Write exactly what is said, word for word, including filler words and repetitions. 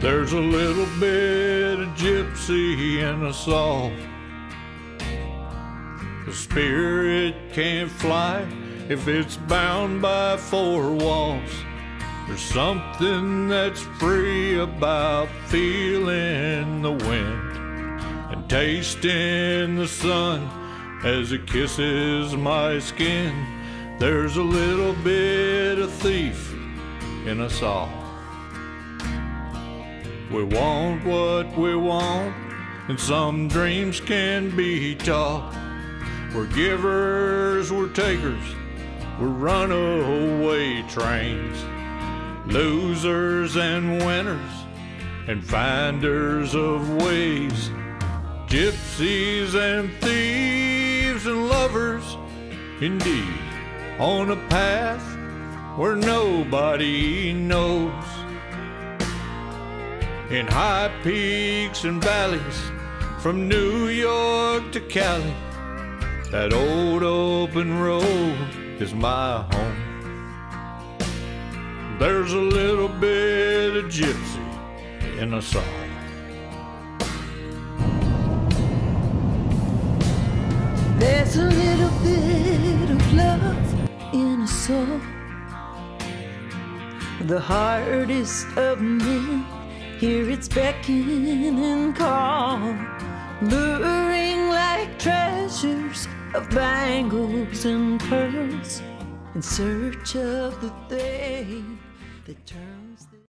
There's a little bit of gypsy in us all. The spirit can't fly if it's bound by four walls. There's something that's free about feeling the wind and tasting the sun as it kisses my skin. There's a little bit of thief in us all. We want what we want, and some dreams can be taught. We're givers, we're takers, we're runaway trains, losers and winners, and finders of ways, gypsies and thieves and lovers, indeed, on a path where nobody knows. In high peaks and valleys, from New York to Cali, that old open road is my home. There's a little bit of gypsy in us all. There's a little bit of love in us all. The hardest of men, here it's beckon and call, luring like treasures of bangles and pearls, in search of the thing that turns the